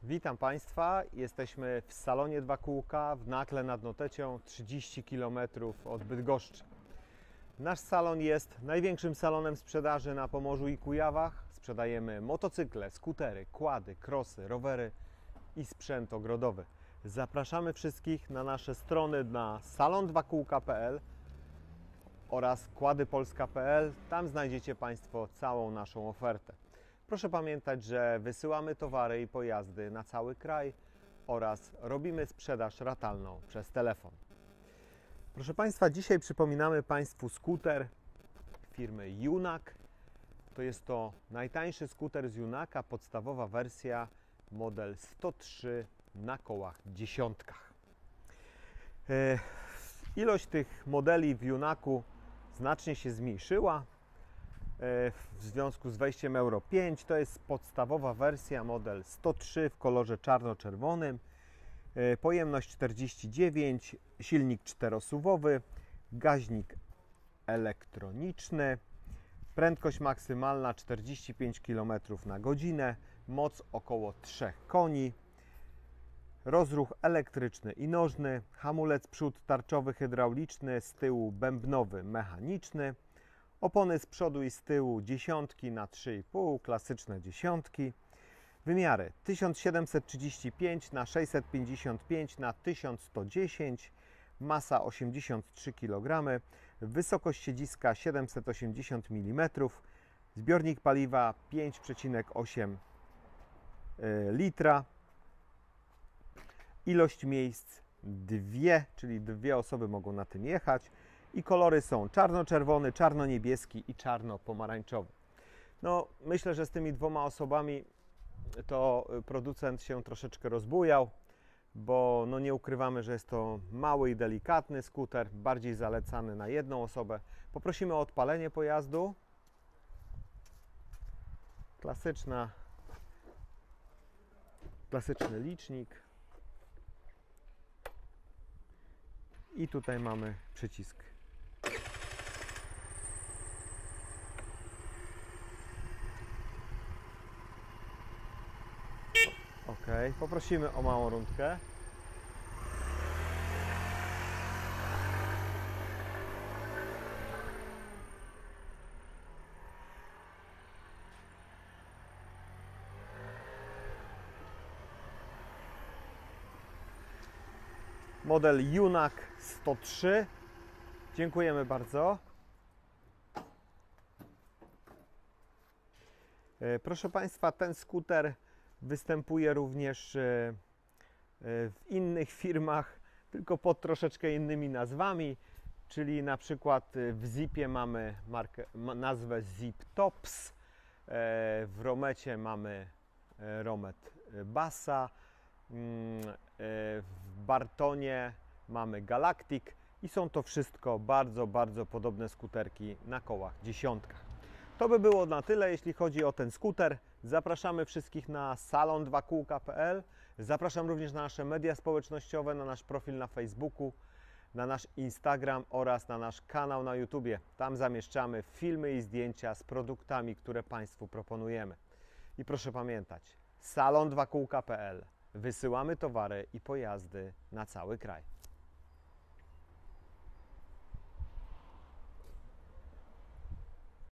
Witam Państwa, jesteśmy w salonie Dwa Kółka w Nakle nad Notecią, 30 km od Bydgoszczy. Nasz salon jest największym salonem sprzedaży na Pomorzu i Kujawach. Sprzedajemy motocykle, skutery, quady, crossy, rowery i sprzęt ogrodowy. Zapraszamy wszystkich na nasze strony na salondwakółka.pl oraz quadypolska.pl. Tam znajdziecie Państwo całą naszą ofertę. Proszę pamiętać, że wysyłamy towary i pojazdy na cały kraj oraz robimy sprzedaż ratalną przez telefon. Proszę Państwa, dzisiaj przypominamy Państwu skuter firmy Junak. Jest to najtańszy skuter z Junaka, podstawowa wersja, model 103 na kołach dziesiątkach. Ilość tych modeli w Junaku znacznie się zmniejszyła w związku z wejściem Euro 5. To jest podstawowa wersja, model 103 w kolorze czarno-czerwonym, pojemność 49, silnik czterosuwowy, gaźnik elektroniczny, prędkość maksymalna 45 km na godzinę, moc około 3 koni, rozruch elektryczny i nożny, hamulec przód tarczowy hydrauliczny, z tyłu bębnowy mechaniczny, opony z przodu i z tyłu dziesiątki na 3,5, klasyczne dziesiątki. Wymiary 1735 na 655 na 1110, masa 83 kg, wysokość siedziska 780 mm, zbiornik paliwa 5,8 litra, ilość miejsc 2, czyli 2 osoby mogą na tym jechać. I kolory są czarno-czerwony, czarno-niebieski i czarno-pomarańczowy. Myślę, że z tymi 2 osobami to producent się troszeczkę rozbujał, bo nie ukrywamy, że jest to mały i delikatny skuter, bardziej zalecany na 1 osobę. Poprosimy o odpalenie pojazdu. Klasyczny licznik. I tutaj mamy przycisk. OK, poprosimy o małą rundkę. Model Junak 103. Dziękujemy bardzo. Proszę Państwa, ten skuter występuje również w innych firmach, tylko pod troszeczkę innymi nazwami, czyli na przykład w Zipie mamy nazwę Zip Tops, w Romecie mamy Romet Bassa, w Bartonie mamy Galactic i są to wszystko bardzo, bardzo podobne skuterki na kołach dziesiątkach. To by było na tyle, jeśli chodzi o ten skuter. Zapraszamy wszystkich na salondwakółka.pl. Zapraszam również na nasze media społecznościowe, na nasz profil na Facebooku, na nasz Instagram oraz na nasz kanał na YouTubie. Tam zamieszczamy filmy i zdjęcia z produktami, które Państwu proponujemy. I proszę pamiętać, salondwakółka.pl. Wysyłamy towary i pojazdy na cały kraj.